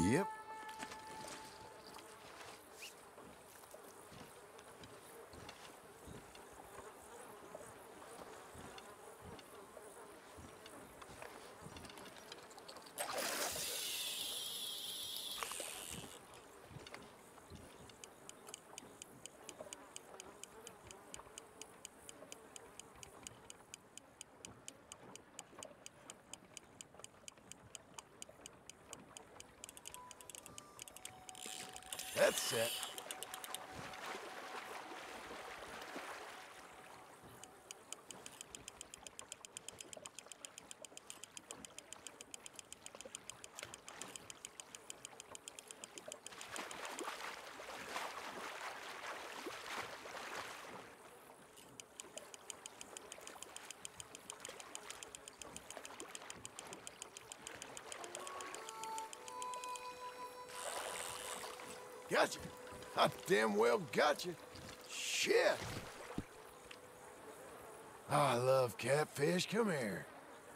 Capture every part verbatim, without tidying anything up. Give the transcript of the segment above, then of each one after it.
Yep. That's set. Gotcha. I damn well gotcha. Shit. Oh, I love catfish. Come here.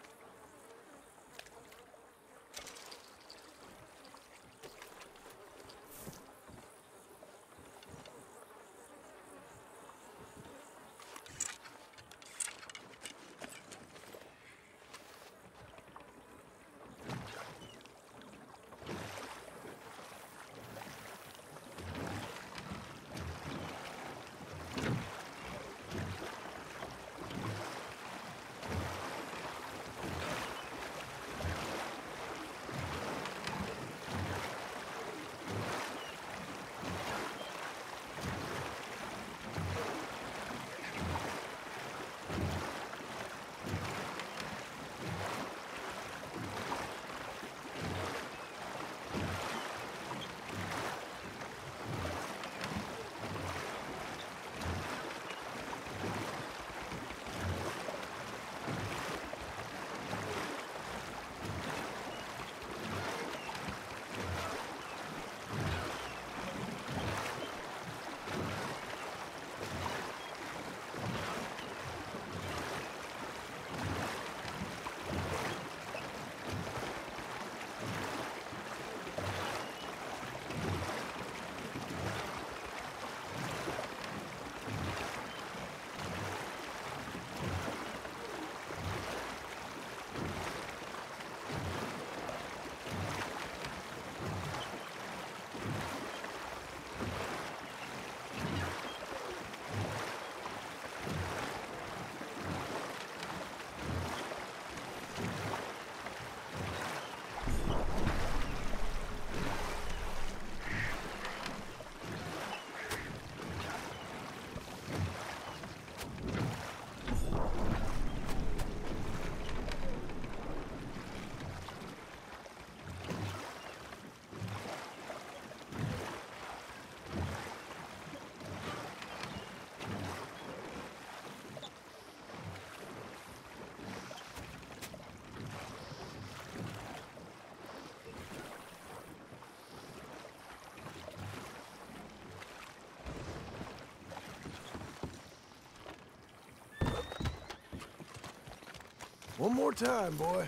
One more time, boy.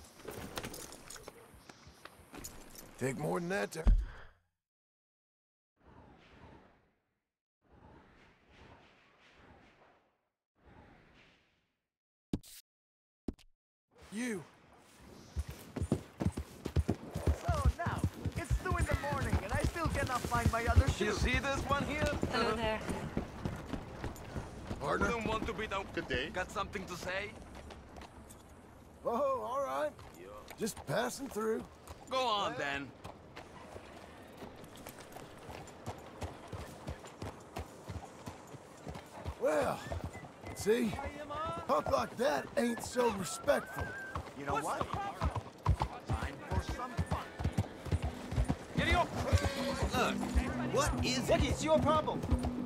Take more than that to... You. So now, it's two in the morning and I still cannot find my other shoe. You see this one here? Hello there. Partner? Wouldn't want to be down. Good day. Got something to say? Oh, all right. Just passing through. Go on, then. Well, see? Talk like that ain't so respectful. You know what? Time for some fun. Giddy up! Look, what is What is your problem?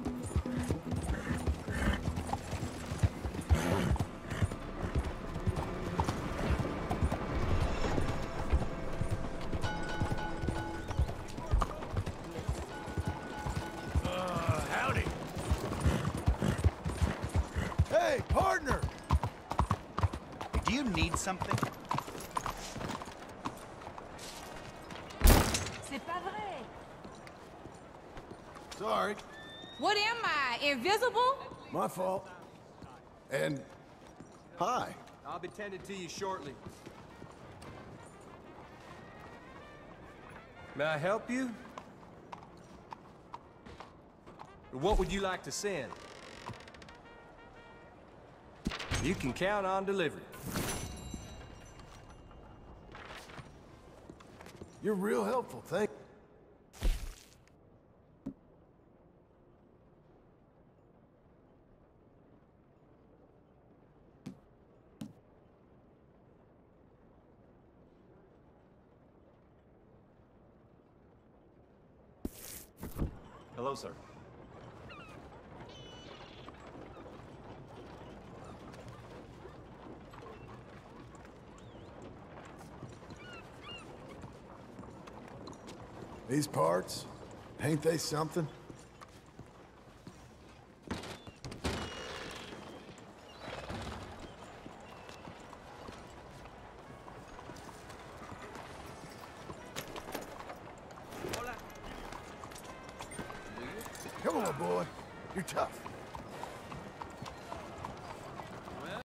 Hey, partner! Do you need something? Sorry. What am I, invisible? My fault. And... hi. I'll be tending to you shortly. May I help you? Or what would you like to send? You can count on delivery. You're real helpful, thank you. Hello, sir. These parts, ain't they something? Come on, boy. You're tough.